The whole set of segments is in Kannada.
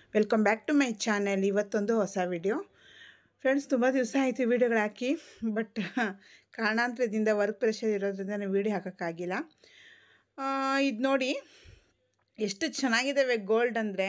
Welcome back to my channel. ಇವತ್ತೊಂದು ಹೊಸ ವಿಡಿಯೋ. ಫ್ರೆಂಡ್ಸ್, ತುಂಬ ದಿವಸ ಆಯಿತು ವಿಡಿಯೋಗಳು ಹಾಕಿ, ಬಟ್ ಕಾರಣಾಂತರದಿಂದ ವರ್ಕ್ ಪ್ರೆಷರ್ ಇರೋದ್ರಿಂದ ನಾನು ವಿಡಿಯೋ ಹಾಕೋಕ್ಕಾಗಿಲ್ಲ. ಇದು ನೋಡಿ ಎಷ್ಟು ಚೆನ್ನಾಗಿದ್ದಾವೆ ಗೋಲ್ಡ್ ಅಂದರೆ,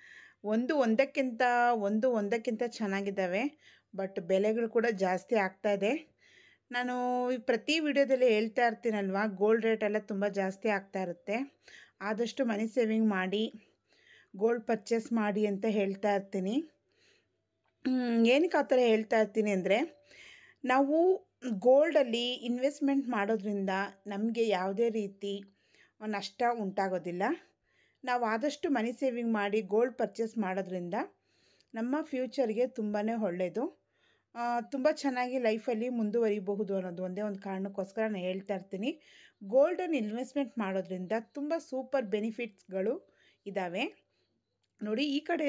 ಒಂದಕ್ಕಿಂತ ಚೆನ್ನಾಗಿದ್ದಾವೆ. ಬಟ್ ಬೆಲೆಗಳು ಕೂಡ ಜಾಸ್ತಿ ಆಗ್ತಾಯಿದೆ. ನಾನು ಪ್ರತಿ ವಿಡಿಯೋದಲ್ಲಿ ಹೇಳ್ತಾ ಇರ್ತೀನಲ್ವ, ಗೋಲ್ಡ್ ರೇಟ್ ಎಲ್ಲ ತುಂಬ ಜಾಸ್ತಿ ಆಗ್ತಾ ಇರುತ್ತೆ. ಆದಷ್ಟು ಮನಿ ಸೇವಿಂಗ್ ಮಾಡಿ ಗೋಲ್ಡ್ ಪರ್ಚೇಸ್ ಮಾಡಿ ಅಂತ ಹೇಳ್ತಾ ಇರ್ತೀನಿ. ಏನಕ್ಕೆ ಆ ಥರ ಹೇಳ್ತಾ ಇರ್ತೀನಿ ಅಂದರೆ, ನಾವು ಗೋಲ್ಡಲ್ಲಿ ಇನ್ವೆಸ್ಟ್ಮೆಂಟ್ ಮಾಡೋದ್ರಿಂದ ನಮಗೆ ಯಾವುದೇ ರೀತಿ ನಷ್ಟ ಉಂಟಾಗೋದಿಲ್ಲ. ನಾವು ಆದಷ್ಟು ಮನಿ ಸೇವಿಂಗ್ ಮಾಡಿ ಗೋಲ್ಡ್ ಪರ್ಚೇಸ್ ಮಾಡೋದ್ರಿಂದ ನಮ್ಮ ಫ್ಯೂಚರ್ಗೆ ತುಂಬಾ ಒಳ್ಳೆಯದು. ತುಂಬ ಚೆನ್ನಾಗಿ ಲೈಫಲ್ಲಿ ಮುಂದುವರಿಬಹುದು ಅನ್ನೋದು ಒಂದೇ ಒಂದು ಕಾರಣಕ್ಕೋಸ್ಕರ ನಾನು ಹೇಳ್ತಾ ಇರ್ತೀನಿ. ಗೋಲ್ಡನ್ನು ಇನ್ವೆಸ್ಟ್ಮೆಂಟ್ ಮಾಡೋದ್ರಿಂದ ತುಂಬ ಸೂಪರ್ ಬೆನಿಫಿಟ್ಸ್ಗಳು ಇದ್ದಾವೆ. ನೋಡಿ, ಈ ಕಡೆ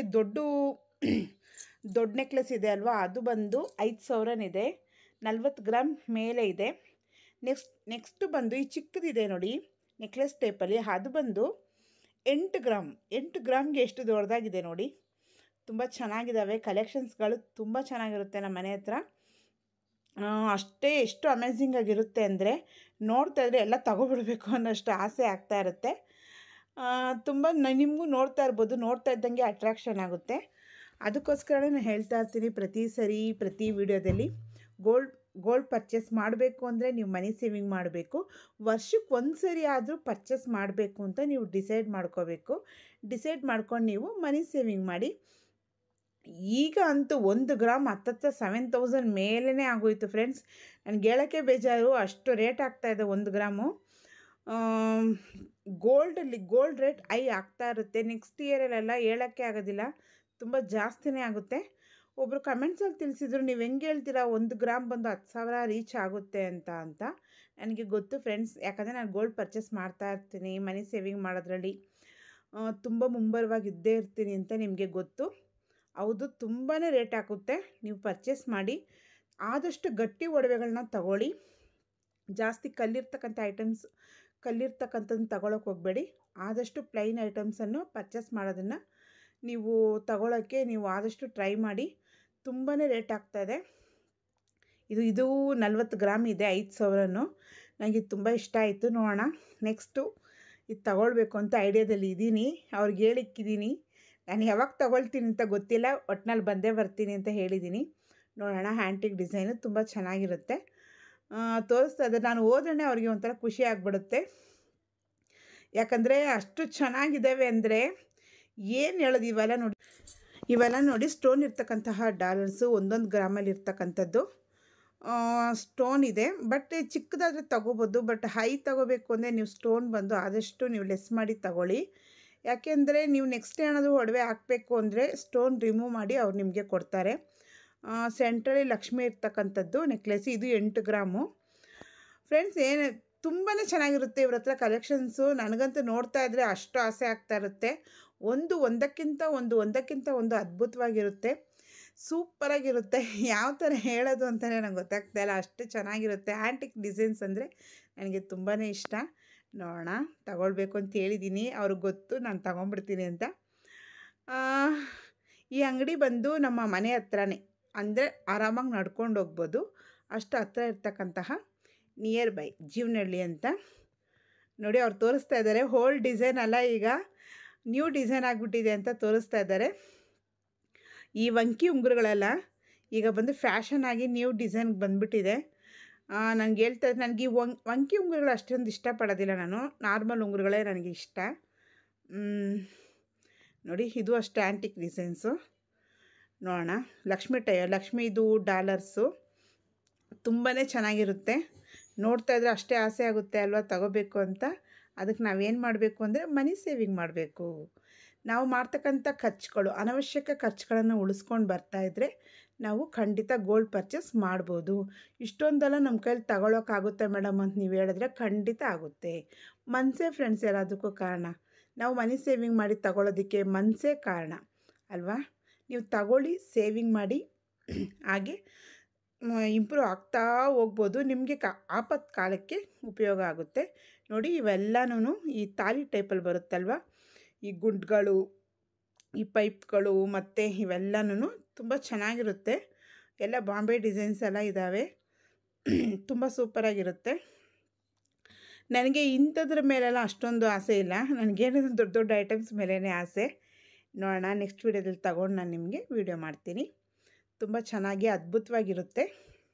ದೊಡ್ಡ ನೆಕ್ಲೆಸ್ ಇದೆ ಅಲ್ವಾ, ಅದು ಬಂದು 5,000 ಇದೆ, 40 ಗ್ರಾಮ್ ಮೇಲೆ ಇದೆ. ನೆಕ್ಸ್ಟ್ ಬಂದು ಈ ಚಿಕ್ಕದಿದೆ ನೋಡಿ, ನೆಕ್ಲೆಸ್ ಟೈಪಲ್ಲಿ, ಅದು ಬಂದು 8 ಗ್ರಾಮ್ಗೆ ಎಷ್ಟು ದೊಡ್ಡದಾಗಿದೆ ನೋಡಿ. ತುಂಬ ಚೆನ್ನಾಗಿದ್ದಾವೆ. ಕಲೆಕ್ಷನ್ಸ್ಗಳು ತುಂಬ ಚೆನ್ನಾಗಿರುತ್ತೆ ನಮ್ಮ ಮನೆ ಹತ್ರ. ಎಷ್ಟು ಅಮೇಝಿಂಗ್ ಆಗಿರುತ್ತೆ ಅಂದರೆ, ನೋಡ್ತಾ ಇದ್ರೆ ಎಲ್ಲ ತಗೊಬಿಡಬೇಕು ಅನ್ನೋಷ್ಟು ಆಸೆ ಆಗ್ತಾ ಇರುತ್ತೆ. ತುಂಬ ನಿಮಗೂ ನೋಡ್ತಾ ಇರ್ಬೋದು, ನೋಡ್ತಾ ಇದ್ದಂಗೆ ಅಟ್ರಾಕ್ಷನ್ ಆಗುತ್ತೆ. ಅದಕ್ಕೋಸ್ಕರ ನಾನು ಹೇಳ್ತಾ ಇರ್ತೀನಿ ಪ್ರತಿ ವಿಡಿಯೋದಲ್ಲಿ, ಗೋಲ್ಡ್ ಪರ್ಚೇಸ್ ಮಾಡಬೇಕು ಅಂದರೆ ನೀವು ಮನಿ ಸೇವಿಂಗ್ ಮಾಡಬೇಕು. ವರ್ಷಕ್ಕೆ ಒಂದು ಸರಿ ಆದರೂ ಪರ್ಚೇಸ್ ಮಾಡಬೇಕು ಅಂತ ನೀವು ಡಿಸೈಡ್ ಮಾಡ್ಕೊಂಡು ನೀವು ಮನಿ ಸೇವಿಂಗ್ ಮಾಡಿ. ಈಗ ಅಂತೂ 1 ಗ್ರಾಮ್ ಹತ್ತತ್ರ 7,000 ಮೇಲೇ ಆಗೋಯ್ತು ಫ್ರೆಂಡ್ಸ್. ನನಗೆ ಹೇಳೋಕ್ಕೆ ಬೇಜಾರು, ಅಷ್ಟು ರೇಟ್ ಆಗ್ತಾಯಿದೆ 1 ಗ್ರಾಮು. ಗೋಲ್ಡ್ ರೇಟ್ ಹೈ ಆಗ್ತಾ ಇರುತ್ತೆ. ನೆಕ್ಸ್ಟ್ ಇಯರಲ್ಲೆಲ್ಲ ಹೇಳೋಕ್ಕೆ ಆಗೋದಿಲ್ಲ, ತುಂಬ ಜಾಸ್ತಿನೇ ಆಗುತ್ತೆ. ಒಬ್ಬರು ಕಮೆಂಟ್ಸಲ್ಲಿ ತಿಳಿಸಿದ್ರು, ನೀವು ಹೆಂಗೆ ಹೇಳ್ತೀರಾ 1 ಗ್ರಾಮ್ ಬಂದು 10,000 ರೀಚ್ ಆಗುತ್ತೆ ಅಂತ. ನನಗೆ ಗೊತ್ತು ಫ್ರೆಂಡ್ಸ್, ಯಾಕಂದರೆ ನಾನು ಗೋಲ್ಡ್ ಪರ್ಚೇಸ್ ಮಾಡ್ತಾ ಇರ್ತೀನಿ, ಮನಿ ಸೇವಿಂಗ್ ಮಾಡೋದ್ರಲ್ಲಿ ತುಂಬ ಮುಂಬರವಾಗಿದ್ದೇ ಇರ್ತೀನಿ ಅಂತ ನಿಮಗೆ ಗೊತ್ತು. ಹೌದು, ತುಂಬಾ ರೇಟ್ ಆಗುತ್ತೆ. ನೀವು ಪರ್ಚೇಸ್ ಮಾಡಿ ಆದಷ್ಟು ಗಟ್ಟಿ ಒಡವೆಗಳನ್ನ ತಗೊಳ್ಳಿ. ಜಾಸ್ತಿ ಕಲ್ಲಿರ್ತಕ್ಕಂಥದ್ದು ತಗೊಳಕ್ಕೆ ಹೋಗಬೇಡಿ. ಆದಷ್ಟು ಪ್ಲೈನ್ ಐಟಮ್ಸನ್ನು ಪರ್ಚೇಸ್ ಮಾಡೋದನ್ನು ನೀವು ತಗೊಳ್ಳೋಕ್ಕೆ ನೀವು ಆದಷ್ಟು ಟ್ರೈ ಮಾಡಿ. ತುಂಬಾ ರೇಟ್ ಆಗ್ತಾಯಿದೆ. ಇದು 40 ಗ್ರಾಮ್ ಇದೆ, 5,000. ನನಗೆ ತುಂಬ ಇಷ್ಟ ಆಯಿತು. ನೋಡೋಣ, ನೆಕ್ಸ್ಟು ಇದು ತಗೊಳ್ಬೇಕು ಅಂತ ಐಡಿಯಾದಲ್ಲಿ ಇದ್ದೀನಿ. ಅವ್ರಿಗೆ ಹೇಳಿಕ್ಕಿದ್ದೀನಿ, ನಾನು ಯಾವಾಗ ತಗೊಳ್ತೀನಿ ಅಂತ ಗೊತ್ತಿಲ್ಲ, ಒಟ್ಟಿನಲ್ಲಿ ಬಂದೇ ಬರ್ತೀನಿ ಅಂತ ಹೇಳಿದ್ದೀನಿ. ನೋಡೋಣ, ಹ್ಯಾಂಟಿಕ್ ಡಿಸೈನು ತುಂಬ ಚೆನ್ನಾಗಿರುತ್ತೆ. ತೋರಿಸ್ತಾ ಇದ್ದಾರೆ. ನಾನು ಹೋದ್ರೆ ಅವ್ರಿಗೆ ಒಂಥರ ಖುಷಿ ಆಗಿಬಿಡುತ್ತೆ, ಯಾಕಂದರೆ ಅಷ್ಟು ಚೆನ್ನಾಗಿದ್ದಾವೆ. ಅಂದರೆ ಏನು ಹೇಳೋದು, ಇವೆಲ್ಲ ನೋಡಿ ಸ್ಟೋನ್ ಇರ್ತಕ್ಕಂತಹ ಡಾಲರ್ಸು, 1 ಗ್ರಾಮಲ್ಲಿ ಇರ್ತಕ್ಕಂಥದ್ದು ಸ್ಟೋನ್ ಇದೆ. ಬಟ್ ಚಿಕ್ಕದಾದರೆ ತಗೋಬೋದು, ಬಟ್ ಹೈ ತಗೋಬೇಕು ಅಂದರೆ ನೀವು ಸ್ಟೋನ್ ಬಂದು ಆದಷ್ಟು ನೀವು ಲೆಸ್ ಮಾಡಿ ತಗೊಳ್ಳಿ. ಯಾಕೆಂದರೆ ನೀವು ನೆಕ್ಸ್ಟ್ ಏನಾದರೂ ಒಡವೆ ಹಾಕಬೇಕು ಅಂದರೆ ಸ್ಟೋನ್ ರಿಮೂವ್ ಮಾಡಿ ಅವ್ರು ನಿಮಗೆ ಕೊಡ್ತಾರೆ. ಸೆಂಟ್ರಲ್ಲಿ ಲಕ್ಷ್ಮಿ ಇರ್ತಕ್ಕಂಥದ್ದು ನೆಕ್ಲೆಸ್, ಇದು 8 ಗ್ರಾಮು. ಫ್ರೆಂಡ್ಸ್, ತುಂಬಾ ಚೆನ್ನಾಗಿರುತ್ತೆ ಇವ್ರ ಹತ್ರ ಕಲೆಕ್ಷನ್ಸು. ನನಗಂತೂ ನೋಡ್ತಾ ಇದ್ದರೆ ಅಷ್ಟು ಆಸೆ ಆಗ್ತಾ ಇರುತ್ತೆ. ಒಂದಕ್ಕಿಂತ ಒಂದು ಅದ್ಭುತವಾಗಿರುತ್ತೆ, ಸೂಪರಾಗಿರುತ್ತೆ. ಯಾವ ಥರ ಹೇಳೋದು ಅಂತಲೇ ನಂಗೆ ಗೊತ್ತಾಗ್ತಾಯಿಲ್ಲ, ಅಷ್ಟು ಚೆನ್ನಾಗಿರುತ್ತೆ. ಆ್ಯಂಟಿಕ್ ಡಿಸೈನ್ಸ್ ಅಂದರೆ ನನಗೆ ತುಂಬಾ ಇಷ್ಟ. ನೋಡೋಣ, ತಗೊಳ್ಬೇಕು ಅಂತ ಹೇಳಿದ್ದೀನಿ. ಅವ್ರಿಗೆ ಗೊತ್ತು ನಾನು ತಗೊಂಡ್ಬಿಡ್ತೀನಿ ಅಂತ. ಈ ಅಂಗಡಿ ಬಂದು ನಮ್ಮ ಮನೆ ಹತ್ರನೇ, ಅಂದರೆ ಆರಾಮಾಗಿ ನಡ್ಕೊಂಡು ಹೋಗ್ಬೋದು, ಅಷ್ಟು ಹತ್ರ ಇರ್ತಕ್ಕಂತಹ ನಿಯರ್ ಬೈ ಜೀವನಹಳ್ಳಿ ಅಂತ. ನೋಡಿ, ಅವ್ರು ತೋರಿಸ್ತಾ ಇದ್ದಾರೆ. ಓಲ್ಡ್ ಡಿಸೈನ್ ಅಲ್ಲ, ಈಗ ನ್ಯೂ ಡಿಸೈನ್ ಆಗಿಬಿಟ್ಟಿದೆ ಅಂತ ತೋರಿಸ್ತಾ ಇದ್ದಾರೆ. ಈ ವಂಕಿ ಉಂಗುರಗಳೆಲ್ಲ ಈಗ ಬಂದು ಫ್ಯಾಷನ್ ಆಗಿ ನ್ಯೂ ಡಿಸೈನ್ಗೆ ಬಂದುಬಿಟ್ಟಿದೆ. ನನಗೆ ಹೇಳ್ತಾ ಇದ್ದೆ, ನನಗೆ ಈ ವಂಕಿ ಉಂಗುರಗಳು ಅಷ್ಟೊಂದು ಇಷ್ಟಪಡೋದಿಲ್ಲ. ನಾನು ನಾರ್ಮಲ್ ಉಂಗುರಗಳೇ ನನಗೆ ಇಷ್ಟ. ನೋಡಿ, ಇದು ಅಷ್ಟು ಆ್ಯಂಟಿಕ್ ಡಿಸೈನ್ಸು. ನೋಡೋಣ, ಲಕ್ಷ್ಮಿದು ಡಾಲರ್ಸು ತುಂಬಾ ಚೆನ್ನಾಗಿರುತ್ತೆ. ನೋಡ್ತಾ ಇದ್ರೆ ಅಷ್ಟೇ ಆಸೆ ಆಗುತ್ತೆ ಅಲ್ವಾ ತಗೋಬೇಕು ಅಂತ. ಅದಕ್ಕೆ ನಾವೇನು ಮಾಡಬೇಕು ಅಂದರೆ ಮನಿ ಸೇವಿಂಗ್ ಮಾಡಬೇಕು. ನಾವು ಮಾಡ್ತಕ್ಕಂಥ ಅನವಶ್ಯಕ ಖರ್ಚುಗಳನ್ನು ಉಳಿಸ್ಕೊಂಡು ಬರ್ತಾಯಿದ್ರೆ ನಾವು ಖಂಡಿತ ಗೋಲ್ಡ್ ಪರ್ಚೇಸ್ ಮಾಡ್ಬೋದು. ಇಷ್ಟೊಂದೆಲ್ಲ ನಮ್ಮ ಕೈಲಿ ತಗೊಳ್ಳೋಕ್ಕಾಗುತ್ತೆ ಮೇಡಮ್ ಅಂತ ನೀವು ಹೇಳಿದ್ರೆ ಖಂಡಿತ ಆಗುತ್ತೆ. ಮನಸ್ಸೇ ಫ್ರೆಂಡ್ಸ್ ಎಲ್ಲದಕ್ಕೂ ಕಾರಣ. ನಾವು ಮನಿ ಸೇವಿಂಗ್ ಮಾಡಿ ತಗೊಳ್ಳೋದಕ್ಕೆ ಮನಸ್ಸೇ ಕಾರಣ ಅಲ್ವಾ. ನೀವು ತಗೊಳ್ಳಿ, ಸೇವಿಂಗ್ ಮಾಡಿ, ಹಾಗೆ ಇಂಪ್ರೂವ್ ಆಗ್ತಾ ಹೋಗ್ಬೋದು. ನಿಮಗೆ ಆಪತ್ತು ಕಾಲಕ್ಕೆ ಉಪಯೋಗ ಆಗುತ್ತೆ. ನೋಡಿ, ಇವೆಲ್ಲನೂ ಈ ತಾಲಿ ಟೈಪಲ್ಲಿ ಬರುತ್ತಲ್ವ, ಈ ಗುಂಡ್ಗಳು, ಈ ಪೈಪ್ಗಳು ಮತ್ತು ಇವೆಲ್ಲನೂ ತುಂಬ ಚೆನ್ನಾಗಿರುತ್ತೆ. ಎಲ್ಲ ಬಾಂಬೆ ಡಿಸೈನ್ಸ್ ಎಲ್ಲ ಇದ್ದಾವೆ. ತುಂಬ ಸೂಪರಾಗಿರುತ್ತೆ. ನನಗೆ ಇಂಥದ್ರ ಮೇಲೆಲ್ಲ ಅಷ್ಟೊಂದು ಆಸೆ ಇಲ್ಲ. ನನಗೇನಿದ್ರು ದೊಡ್ಡ ದೊಡ್ಡ ಐಟಮ್ಸ್ ಮೇಲೇ ಆಸೆ. ನೋಡೋಣ, ನೆಕ್ಸ್ಟ್ ವೀಡಿಯೋದಲ್ಲಿ ತಗೊಂಡು ನಾನು ನಿಮಗೆ ವೀಡಿಯೋ ಮಾಡ್ತೀನಿ. ತುಂಬ ಚೆನ್ನಾಗಿ ಅದ್ಭುತವಾಗಿರುತ್ತೆ.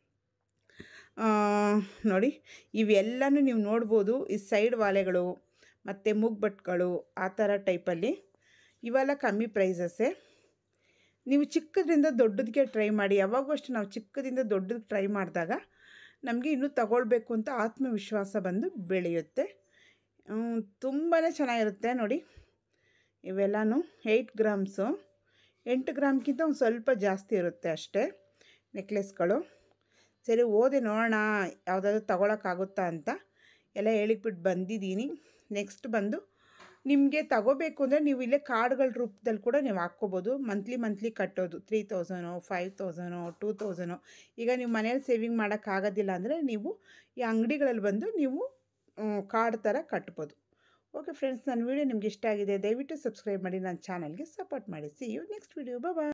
ನೋಡಿ, ಇವೆಲ್ಲನೂ ನೀವು ನೋಡ್ಬೋದು. ಈ ಸೈಡ್ ವಾಲೆಗಳು ಮತ್ತು ಮುಗ್ಬಟ್ಗಳು ಆ ಥರ ಟೈಪಲ್ಲಿ ಇವೆಲ್ಲ ಕಮ್ಮಿ ಪ್ರೈಸಸ್ಸೇ. ನೀವು ಚಿಕ್ಕದ್ರಿಂದ ದೊಡ್ಡದಕ್ಕೆ ಟ್ರೈ ಮಾಡಿ. ಯಾವಾಗೂ ಅಷ್ಟು ನಾವು ಚಿಕ್ಕದಿಂದ ದೊಡ್ಡದಕ್ಕೆ ಟ್ರೈ ಮಾಡಿದಾಗ ನಮಗೆ ಇನ್ನೂ ತಗೊಳ್ಬೇಕು ಅಂತ ಆತ್ಮವಿಶ್ವಾಸ ಬಂದು ಬೆಳೆಯುತ್ತೆ. ತುಂಬಾ ಚೆನ್ನಾಗಿರುತ್ತೆ ನೋಡಿ. ಇವೆಲ್ಲನೂ 8 ಗ್ರಾಮ್ಸು, 8 ಗ್ರಾಮ್ಗಿಂತ ಒಂದು ಸ್ವಲ್ಪ ಜಾಸ್ತಿ ಇರುತ್ತೆ ಅಷ್ಟೇ ನೆಕ್ಲೆಸ್ಗಳು. ಸರಿ, ಓದಿ ನೋಡೋಣ ಯಾವುದಾದ್ರೂ ತಗೊಳಕ್ಕಾಗುತ್ತಾ ಅಂತ ಎಲ್ಲ ಹೇಳಿಬಿಟ್ಟು ಬಂದಿದ್ದೀನಿ. ನೆಕ್ಸ್ಟ್ ಬಂದು ನಿಮಗೆ ತಗೋಬೇಕು ಅಂದರೆ ನೀವು ಇಲ್ಲೇ ಕಾರ್ಡ್ಗಳ ರೂಪದಲ್ಲಿ ಕೂಡ ನೀವು ಹಾಕ್ಕೋಬೋದು. ಮಂತ್ಲಿ ಕಟ್ಟೋದು 3000 5000 2000. ಈಗ ನೀವು ಮನೇಲಿ ಸೇವಿಂಗ್ ಮಾಡೋಕ್ಕಾಗೋದಿಲ್ಲ ಅಂದರೆ ನೀವು ಈ ಅಂಗಡಿಗಳಲ್ಲಿ ಬಂದು ನೀವು ಕಾರ್ಡ್ ಥರ ಕಟ್ಬೋದು. ಓಕೆ ಫ್ರೆಂಡ್ಸ್, ನನ್ನ ವೀಡಿಯೋ ನಿಮ್ಗೆ ಇಷ್ಟ ಆಗಿದೆ ದಯವಿಟ್ಟು ಸಬ್ಸ್ಕ್ರೈಬ್ ಮಾಡಿ, ನನ್ನ ಚಾನಲ್ಗೆ ಸಪೋರ್ಟ್ ಮಾಡಿ. See you next video. Bye.